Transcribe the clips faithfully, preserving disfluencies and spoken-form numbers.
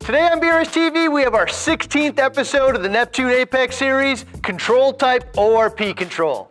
Today on B R S T V, we have our sixteenth episode of the Neptune Apex series, Control Type O R P Control.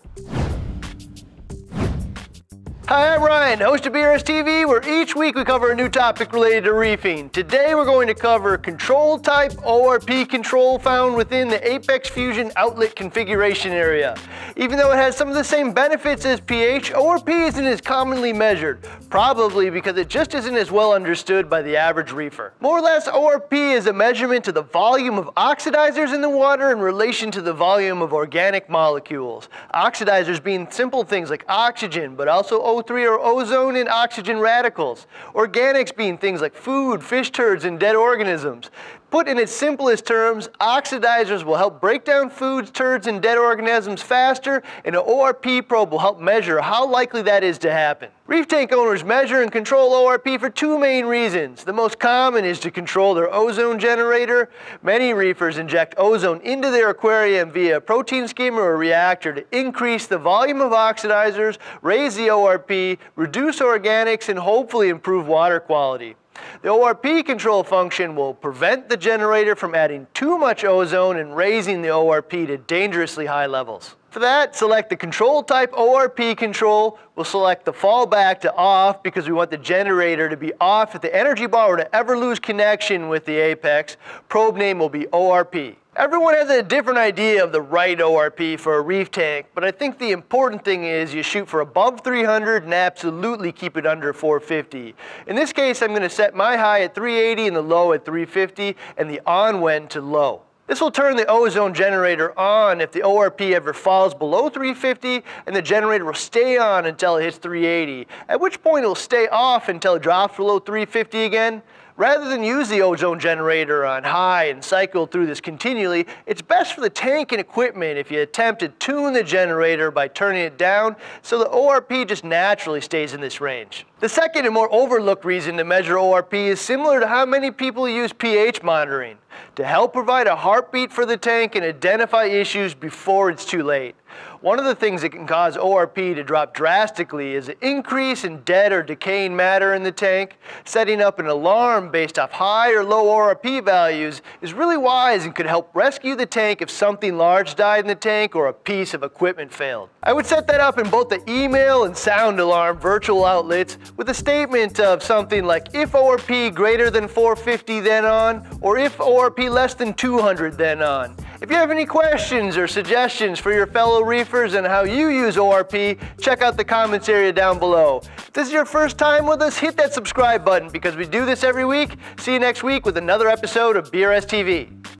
Hi, I'm Ryan, host of B R S T V, where each week we cover a new topic related to reefing. Today we're going to cover Control Type O R P Control found within the Apex Fusion outlet configuration area. Even though it has some of the same benefits as pH, O R P isn't as commonly measured, probably because it just isn't as well understood by the average reefer. More or less, O R P is a measurement of the volume of oxidizers in the water in relation to the volume of organic molecules. Oxidizers being simple things like oxygen, but also O three or ozone and oxygen radicals. Organics being things like food, fish turds, and dead organisms. Put in its simplest terms, oxidizers will help break down foods, turds, and dead organisms faster, and an O R P probe will help measure how likely that is to happen. Reef tank owners measure and control O R P for two main reasons. The most common is to control their ozone generator. Many reefers inject ozone into their aquarium via a protein skimmer or reactor to increase the volume of oxidizers, raise the O R P, reduce organics, and hopefully improve water quality. The O R P control function will prevent the generator from adding too much ozone and raising the O R P to dangerously high levels. For that, select the Control Type O R P Control. We'll select the Fallback to off because we want the generator to be off if the energy bar were to ever lose connection with the Apex. Probe name will be O R P. Everyone has a different idea of the right O R P for a reef tank, but I think the important thing is you shoot for above three hundred and absolutely keep it under four fifty. In this case, I'm going to set my high at three eighty and the low at three fifty and the on-when to low. This will turn the ozone generator on if the O R P ever falls below three fifty, and the generator will stay on until it hits three eighty, at which point it will stay off until it drops below three fifty again. Rather than use the ozone generator on high and cycle through this continually, it's best for the tank and equipment if you attempt to tune the generator by turning it down so the O R P just naturally stays in this range. The second and more overlooked reason to measure O R P is similar to how many people use pH monitoring, to help provide a heartbeat for the tank and identify issues before it's too late. One of the things that can cause O R P to drop drastically is an increase in dead or decaying matter in the tank. Setting up an alarm based off high or low O R P values is really wise and could help rescue the tank if something large died in the tank or a piece of equipment failed. I would set that up in both the email and sound alarm virtual outlets with a statement of something like if O R P greater than four fifty then on, or if O R P less than two hundred then on. If you have any questions or suggestions for your fellow reefers and how you use O R P, check out the comments area down below. If this is your first time with us, hit that subscribe button because we do this every week. See you next week with another episode of B R S T V.